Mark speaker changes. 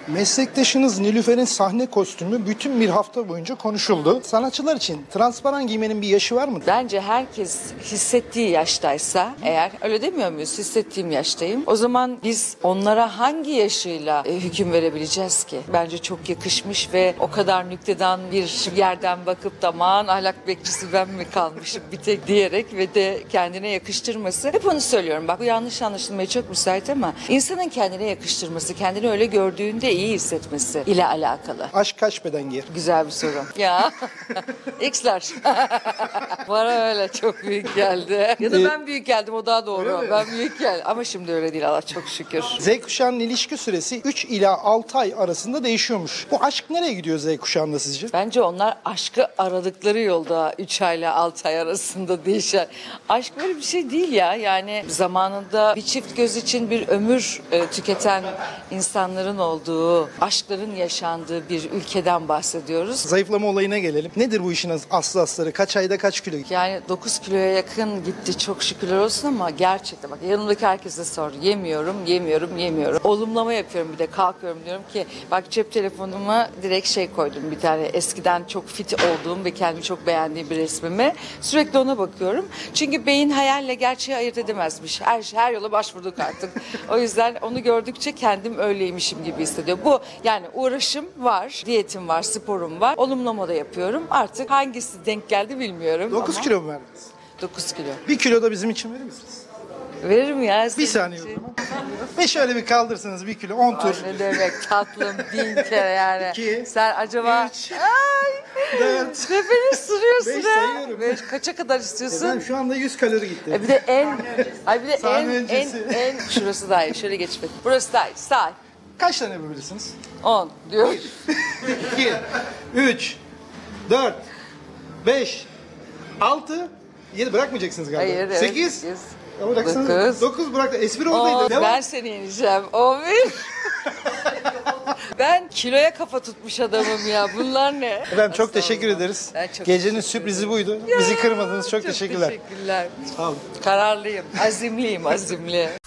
Speaker 1: Meslektaşınız Nilüfer'in sahne kostümü bütün bir hafta boyunca konuşuldu. Sanatçılar için transparan giymenin bir yaşı var mı?
Speaker 2: Bence herkes hissettiği yaştaysa eğer, öyle demiyor muyuz? Hissettiğim yaştayım. O zaman biz onlara hangi yaşıyla hüküm verebileceğiz ki? Bence çok yakışmış ve o kadar nüktedan bir yerden bakıp da aman ahlak bekçisi ben mi kalmışım bir tek diyerek ve de kendine yakıştırması. Hep onu söylüyorum, bak bu yanlış anlaşılmaya çok müsait ama insanın kendine yakıştırması, kendini öyle gördüğünde iyi hissetmesi ile alakalı.
Speaker 1: Aşk kaç beden giyer?
Speaker 2: Güzel bir soru. Ya X'ler. Bana öyle çok büyük geldi. Ya da ben büyük geldim, o daha doğru. Ben büyük geldim. Ama şimdi öyle değil, Allah çok şükür.
Speaker 1: Z kuşağının ilişki süresi 3 ila 6 ay arasında değişiyormuş. Bu aşk nereye gidiyor Z kuşağında sizce?
Speaker 2: Bence onlar aşkı aradıkları yolda 3 ay ile 6 ay arasında değişen. Aşk böyle bir şey değil ya. Yani zamanında bir çift göz için bir ömür tüketen insanların olduğu, aşkların yaşandığı bir ülkeden bahsediyoruz.
Speaker 1: Zayıflama olayına gelelim. Nedir bu işin aslı asları? Kaç ayda kaç kilo?
Speaker 2: Yani 9 kiloya yakın gitti çok şükürler olsun ama gerçekten bak yanımdaki herkese sor. Yemiyorum. Olumlama yapıyorum, bir de kalkıyorum diyorum ki bak cep telefonuma direkt şey koydum, bir tane eskiden çok fit olduğum ve kendimi çok beğendiğim bir resmime. Sürekli ona bakıyorum. Çünkü beyin hayalle gerçeği ayırt edemezmiş. Her yola başvurduk artık. O yüzden onu gördükçe kendim öyleymişim gibi hissediyorum. Bu yani uğraşım var, diyetim var, sporum var. Olumlama da yapıyorum. Artık hangisi denk geldi bilmiyorum.
Speaker 1: 9
Speaker 2: ama
Speaker 1: kilo mu verdiniz?
Speaker 2: 9 kilo.
Speaker 1: 1 kilo da bizim için verir misiniz?
Speaker 2: Veririm ya.
Speaker 1: Bir saniye o zaman. Ve şöyle bir kaldırsanız 1 kilo 10 tur.
Speaker 2: Ne demek tatlım, 1000 kere yani.
Speaker 1: 2,
Speaker 2: Sen acaba
Speaker 1: 3,
Speaker 2: ay
Speaker 1: 4,
Speaker 2: nefes sürüyorsun
Speaker 1: 5
Speaker 2: ha.
Speaker 1: sayıyorum.
Speaker 2: Beş, kaça kadar istiyorsun?
Speaker 1: Ben şu anda 100 kalori gitti.
Speaker 2: Bir de ay bir de
Speaker 1: Sahne öncesi.
Speaker 2: en şurası daha iyi. Şöyle geç bak. Burası daha iyi. Sağ.
Speaker 1: Kaç tane yapabilirsiniz?
Speaker 2: 10 diyor.
Speaker 1: 2, 3, 4, 5, 6, 7 bırakmayacaksınız galiba.
Speaker 2: Hayır, evet.
Speaker 1: 8,
Speaker 2: Sekiz.
Speaker 1: bıraksanız 9 bırak. Espri oradaydı.
Speaker 2: 10.
Speaker 1: Devam.
Speaker 2: Ben seni yeneceğim. 11. Ben kiloya kafa tutmuş adamım ya. Bunlar ne?
Speaker 1: Efendim çok teşekkür ederiz.
Speaker 2: Ben çok
Speaker 1: Gecenin
Speaker 2: teşekkür
Speaker 1: sürprizi buydu. Bizi kırmadınız. Çok teşekkürler.
Speaker 2: Teşekkürler.
Speaker 1: Sağ olun.
Speaker 2: Kararlıyım. Azimliyim, azimli.